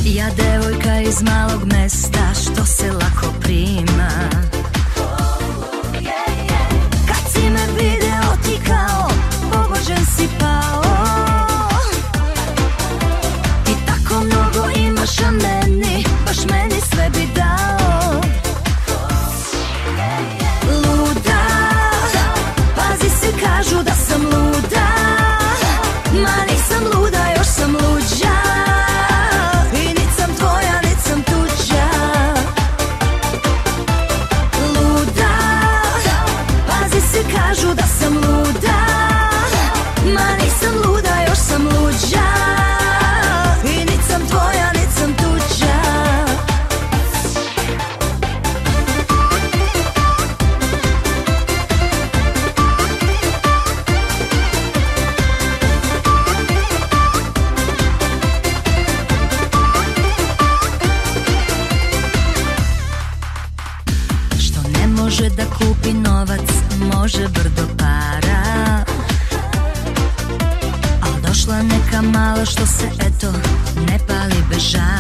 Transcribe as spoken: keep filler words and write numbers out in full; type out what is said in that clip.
Ja devojka iz malog mesta što se lako prima. Kad si me video ti kao pogođen si pao. Ti tako mnogo imaš, a meni, baš meni sve bi dao. Luda, pazi se, kažu da sam luda. Ma nisam luda, još sam luđa. I nit sam tvoja, nit sam tuđa. Luda, pazi se, kažu da sam luda. Ma nisam luda, još sam luđa. I nit sam tvoja, nit sam tuđa. Što ne može da kupi novac, može brdo para. Al došla neka mala što se eto ne pali bez žara.